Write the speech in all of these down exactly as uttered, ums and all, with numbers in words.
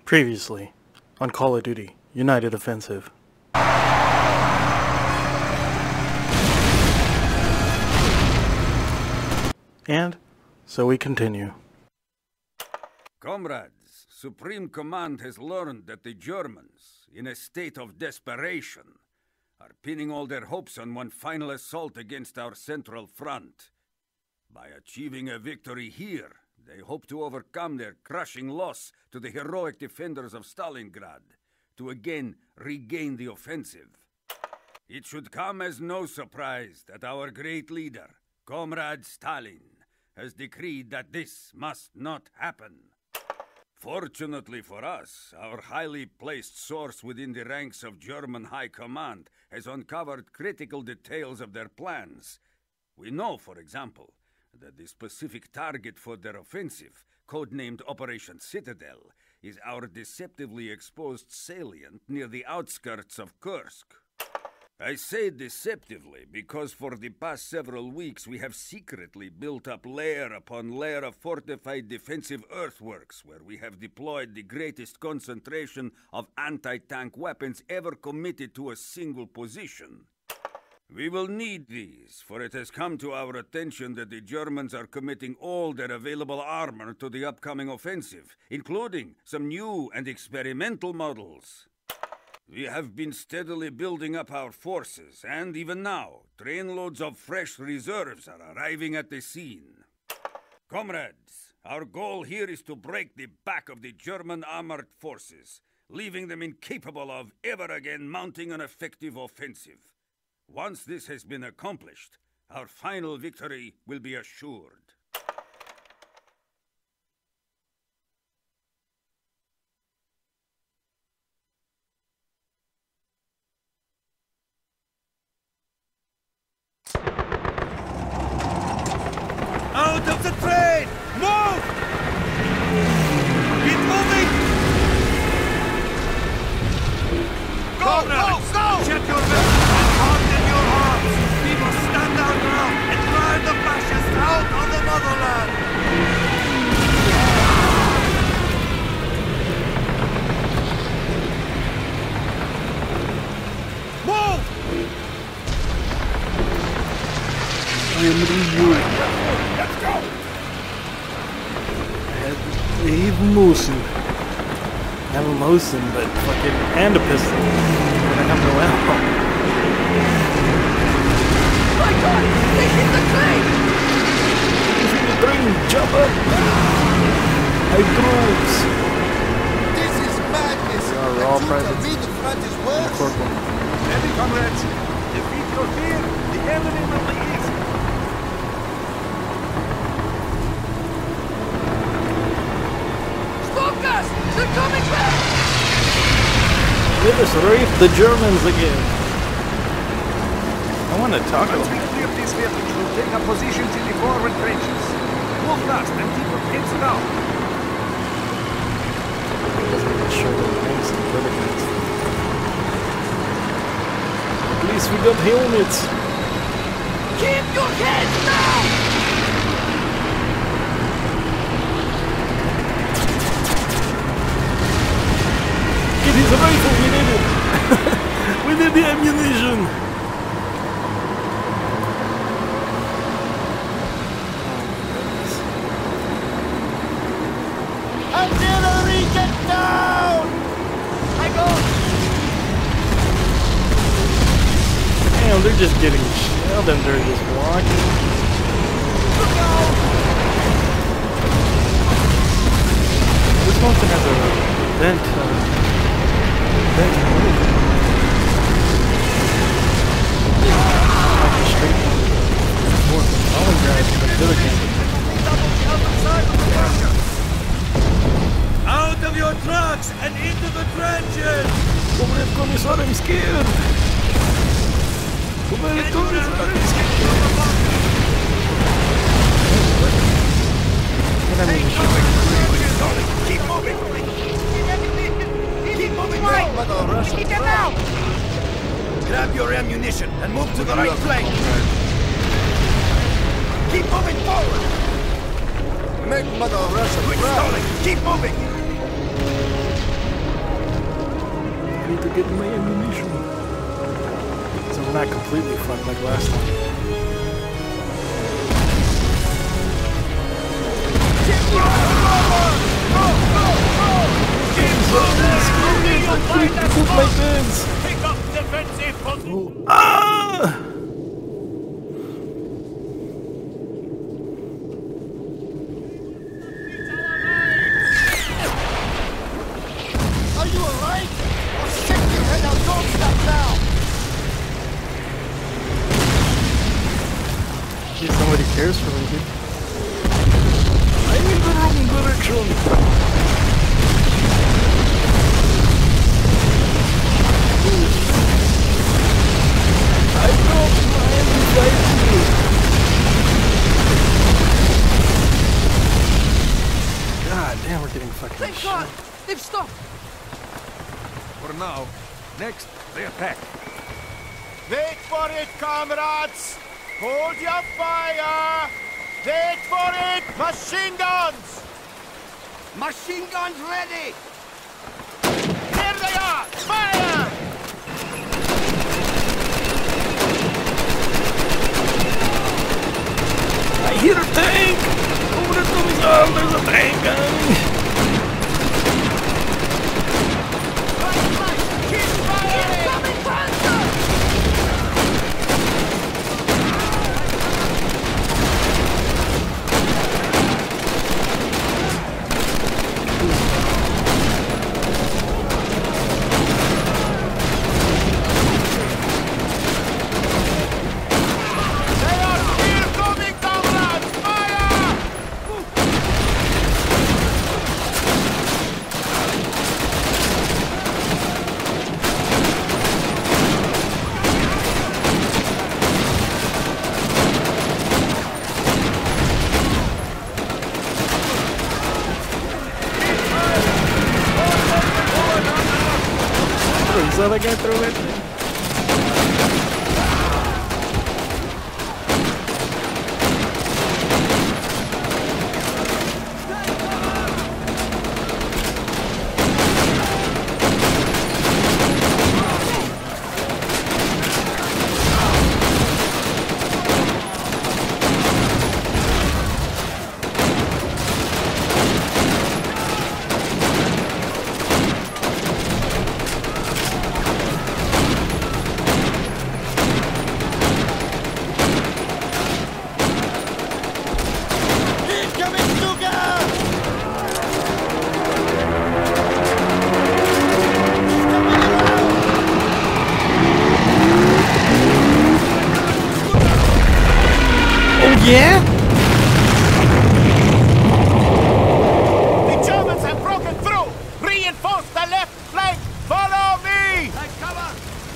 Previously, on Call of Duty, United Offensive. And so we continue. Comrades, Supreme Command has learned that the Germans, in a state of desperation, are pinning all their hopes on one final assault against our central front. By achieving a victory here, they hope to overcome their crushing loss to the heroic defenders of Stalingrad, to again regain the offensive. It should come as no surprise that our great leader, Comrade Stalin, has decreed that this must not happen. Fortunately for us, our highly placed source within the ranks of German High Command has uncovered critical details of their plans. We know, for example, that the specific target for their offensive, codenamed Operation Citadel, is our deceptively exposed salient near the outskirts of Kursk. I say deceptively because for the past several weeks we have secretly built up layer upon layer of fortified defensive earthworks where we have deployed the greatest concentration of anti-tank weapons ever committed to a single position. We will need these, for it has come to our attention that the Germans are committing all their available armor to the upcoming offensive, including some new and experimental models. We have been steadily building up our forces, and even now, trainloads of fresh reserves are arriving at the scene. Comrades, our goal here is to break the back of the German armored forces, leaving them incapable of ever again mounting an effective offensive. Once this has been accomplished, our final victory will be assured. Out of the train! Move! Keep moving! Go, go, go! Check your weapons and harden your arms! We must stand our ground and drive the fascists out of the motherland! Move! I am reviewing. Let's go! Leave Mosin. I have a Mosin, but fucking, and a pistol. And I have no ammo. My God! They hit the train! If you the train, jump up! I troops! This is madness! We are The all troops privates. read the front is worse! Corporal. Heavy comrades! Defeat your fear! The enemy will be easy! Focus! They're coming back! Let us rape the Germans again. I want to talk Once about we clear this village, we'll take up positions in the forward trenches. Move fast and keep your heads down. shoulder ranks and predicaments. At least we got helmets. Keep your heads down! It is a rifle, we did it! We did the ammunition! Artillery, get down! I go! Damn, they're just getting shelled and they're just walking. Look out! This one has a vent, uh, vent roof. Like a straight one. Stalingrad, but Billiken. Out of your trucks and into the trenches! Comrade Commissar, I'm scared! Comrade Commissar, I'm scared! Get ammunition. Keep moving! Keep moving right. Mother Russia. Keep them out! Grab your ammunition and move to the right flank! Keep moving forward! Make Mother Russia Quit proud! stalling! Keep moving! I need to get my ammunition. So I'm not completely fucked like last time. Pick up defensive position. Ah! Are you alright? I'll shake your head out. Don't stop now. See, somebody cares for me, dude. I'm in the wrong direction. I don't mind fighting you. God damn, we're getting fucking Thank shit. God! They've stopped! For now. Next, they attack. Wait for it, comrades! Hold your fire! Wait for it! Machine guns! Machine guns ready! Here they are! Fire! I hear a tank! Over the tombs, oh, there's a tank coming! Right, right! Keep firing! Incoming Panzer! They are still coming, comrades! Fire! Oh, you saw that guy throw that thing? Incoming Stuka! Oh yeah? The Germans have broken through! Reinforce the left flank! Follow me! Take cover!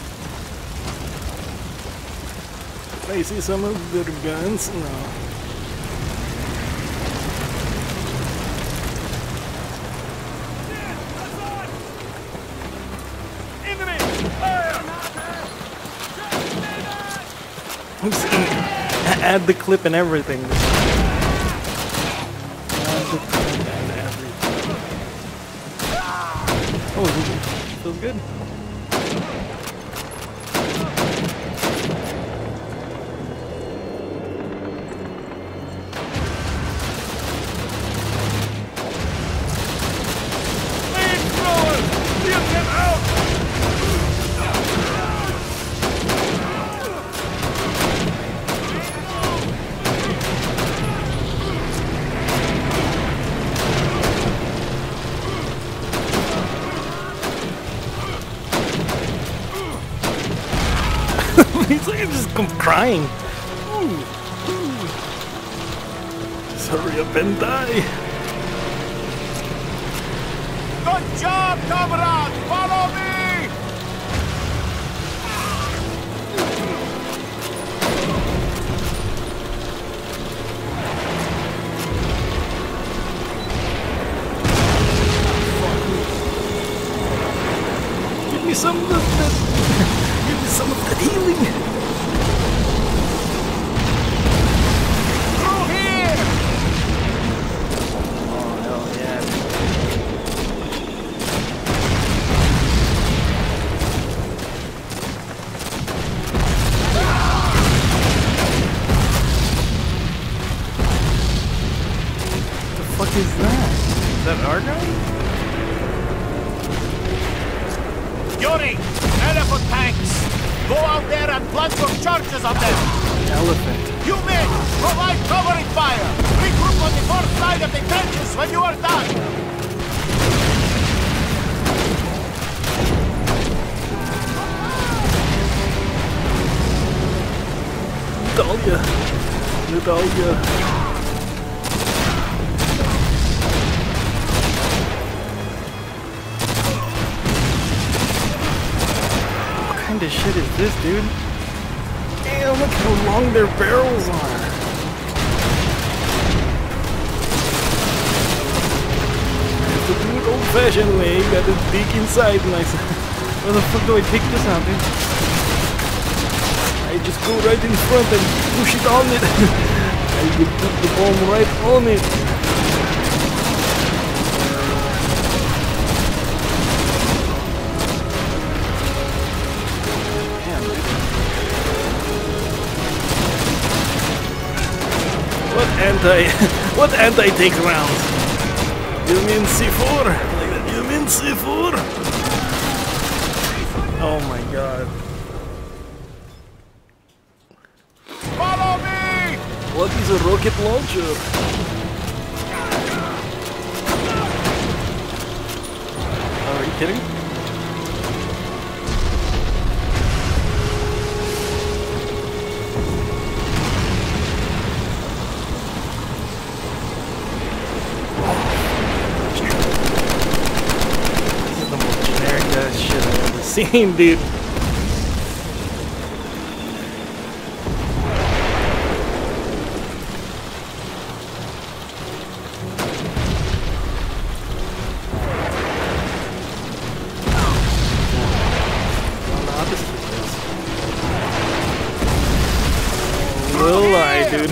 I see some of their guns. No. Add the clip and everything. Add the clip and everything. Oh, feels good. Flamethrowers! Get them out! He's like just come crying. Ooh. Ooh. Just hurry up and die. Good job, comrades! Follow me! Give me some of that. that give me some of that healing. Through here! Oh hell yeah. Yuri, elephant tanks! Go out there and plant your charges on them! Elephant. You men, provide covering fire! Regroup on the north side of the trenches when you are done! Natalia. Natalia. What kind of shit is this, dude? Damn, look how long their barrels are. It's a good old-fashioned way. You got to dig inside nice. Where the fuck do I take this out, dude? I just go right in front and push it on it. I can put the bomb right on it. Damn, dude. What anti... what anti-tank rounds? You mean C four? Like that? You mean C four? Oh my god. Follow me! What is a rocket launcher? Oh, are you kidding? This is the most generic ass shit I've ever seen, dude. Will I, dude?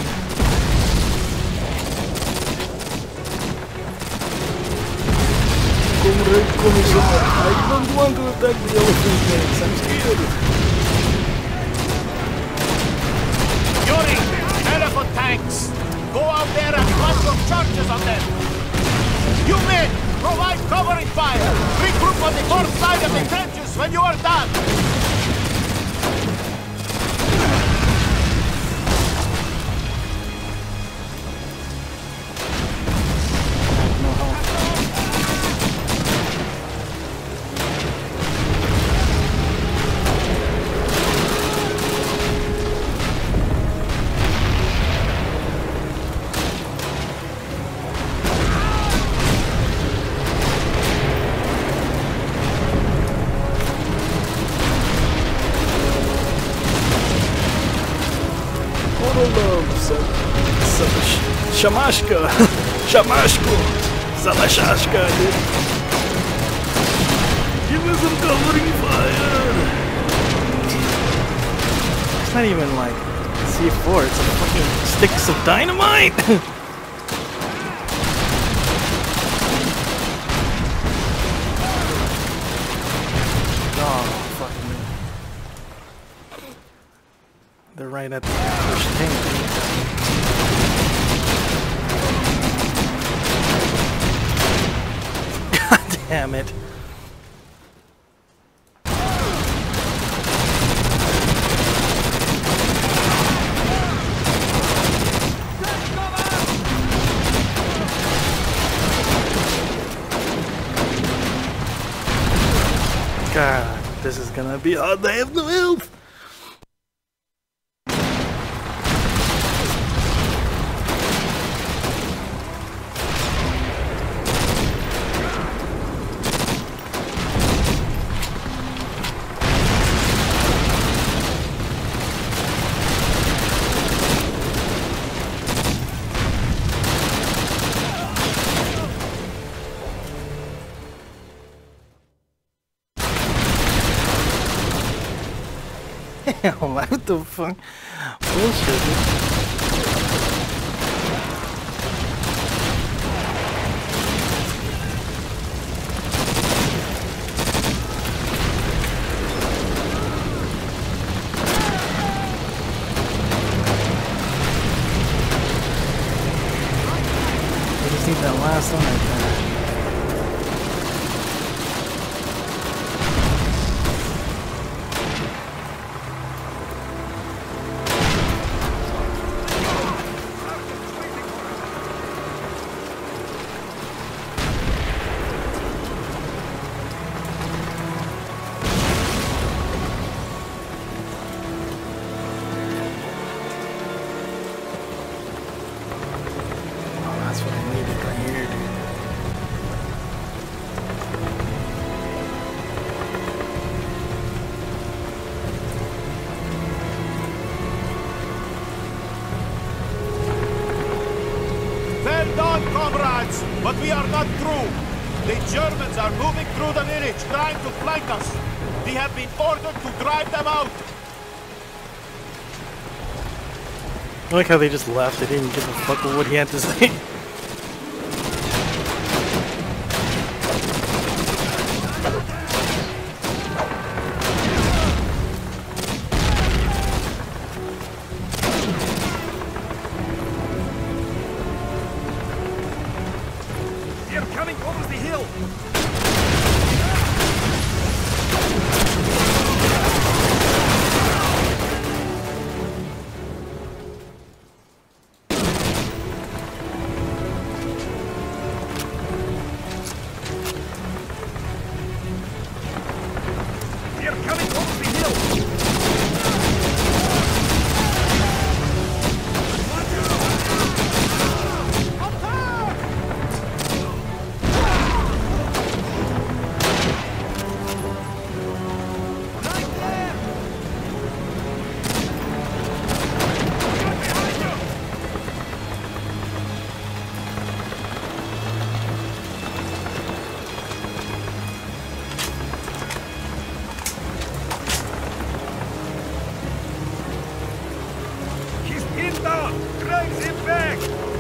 Comrade Commissar, I don't want to attack the elephant tanks. I'm scared. Yuri, elephant tanks! Go out there and plant your charges on them! You men, provide covering fire! Regroup on the north side of the trenches when you are done! Shamashka, Shamashko, Zalashashka, dude. Give me some covering fire. It's not even like C four, it's like fucking sticks of dynamite. Oh, fucking. They're right at the first tank. Damn it. God, this is gonna be hard. I have no health. Damn, what the fuck? Bullshit, dude. I just need that last one right there. But we are not through. The Germans are moving through the village, trying to flank us. We have been ordered to drive them out. I like how they just left. They didn't give a fuck with what he had to say. They're coming over the hill! They're coming over the hill! He's pinned down! Drive him back!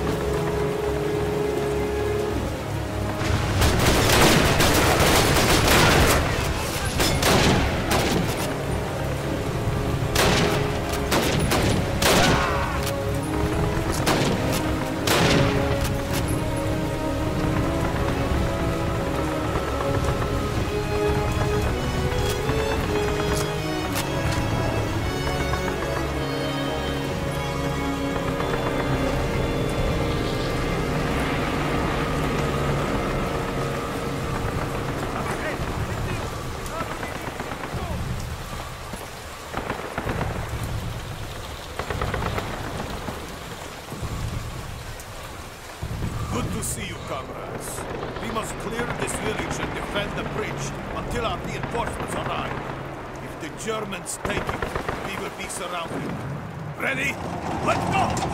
Good to see you, comrades. We must clear this village and defend the bridge until our reinforcements arrive. If the Germans take it, we will be surrounded. Ready? Let's go!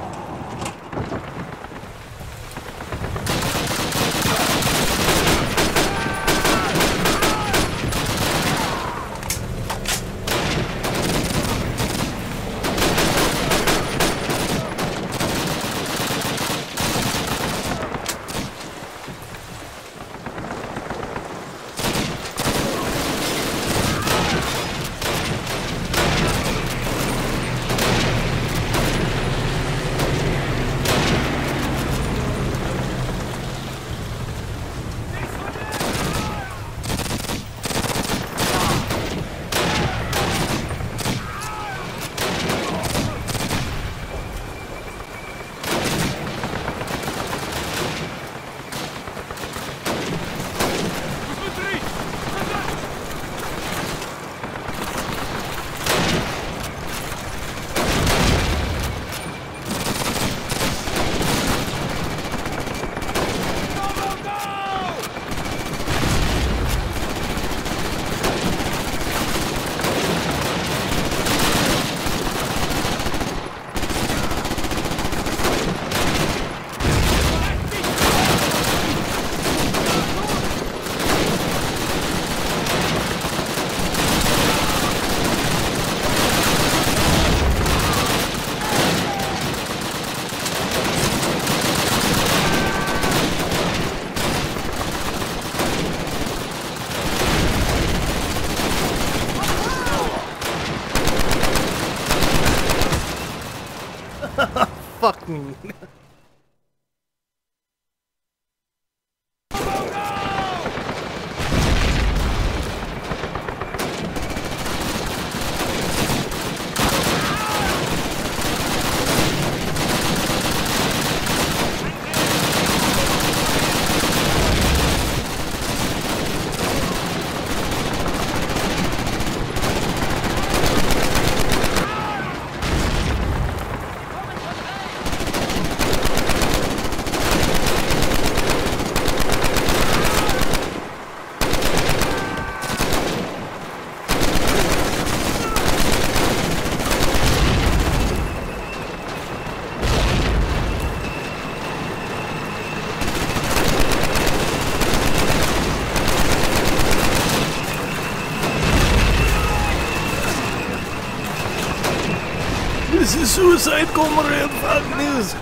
Fuck me. This is suicide, comrade. Fuck this.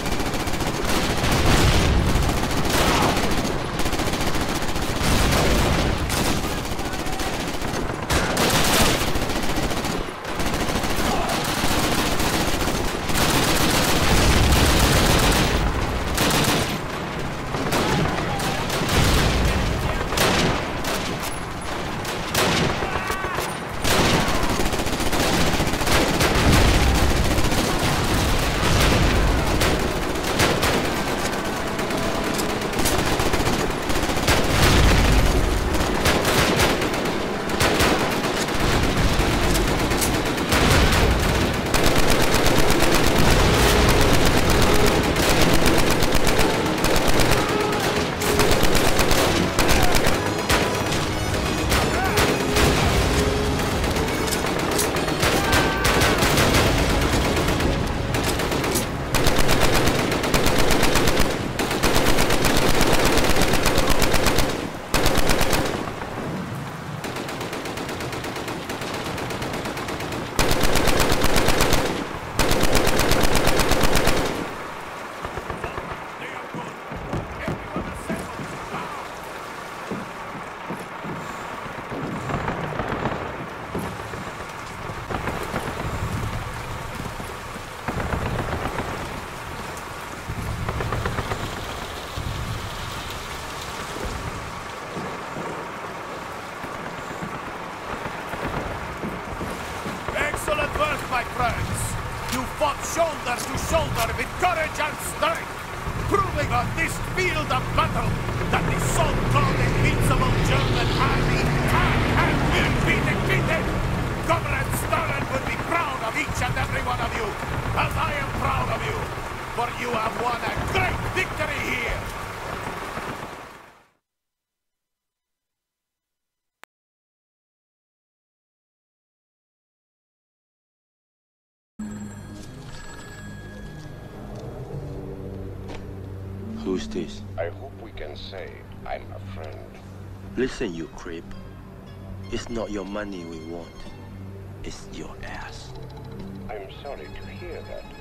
My friends, you fought shoulder to shoulder with courage and strength, proving on this field of battle that the so-called invincible German army can and will be defeated. Comrade Stalin would be proud of each and every one of you, as I am proud of you, for you have won a great victory here. Who's this? I hope we can say I'm a friend. Listen, you creep. It's not your money we want. It's your ass. I'm sorry to hear that.